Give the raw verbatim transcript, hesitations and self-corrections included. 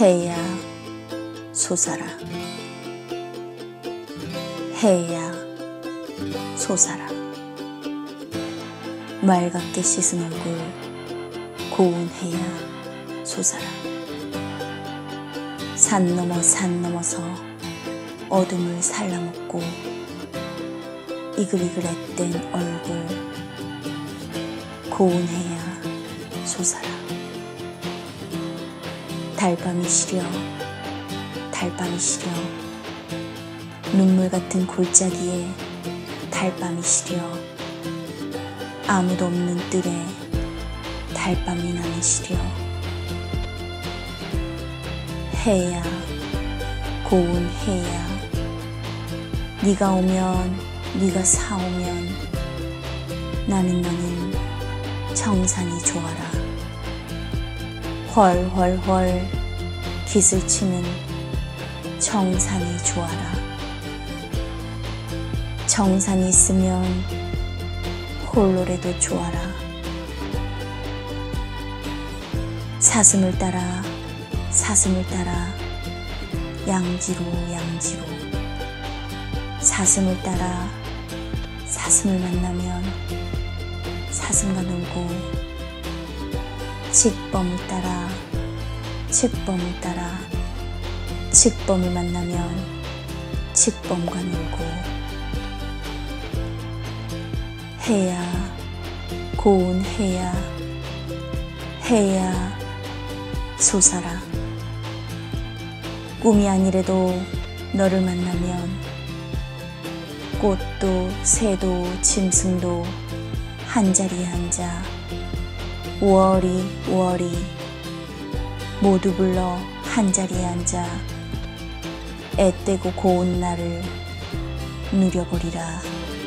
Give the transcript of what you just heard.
해야 솟아라. 해야 솟아라. 맑게 씻은 얼굴 고운 해야 솟아라. 산 넘어 산 넘어서 어둠을 살라먹고 이글이글했던 얼굴 고운 해야 솟아라. 달밤이 시려 달밤이 시려 눈물 같은 골짜기에 달밤이 시려 아무도 없는 뜰에 달밤이 나는 시려. 해야 고운 해야 네가 오면 네가 사오면 나는 너는 청산이 좋아라. 헐헐헐 기슬치는 청산이 좋아라. 청산이 있으면 홀로라도 좋아라. 사슴을 따라 사슴을 따라 양지로 양지로 사슴을 따라 사슴을 만나면 사슴과 놀고 칙범을 따라 칙범을 따라 칙범을 만나면 칙범과 놀고. 해야 고운 해야 해야 솟아라. 꿈이 아니래도 너를 만나면 꽃도 새도 짐승도 한자리에 앉아 워리 워리 모두 불러 한자리에 앉아 앳되고 고운 날을 누려보리라.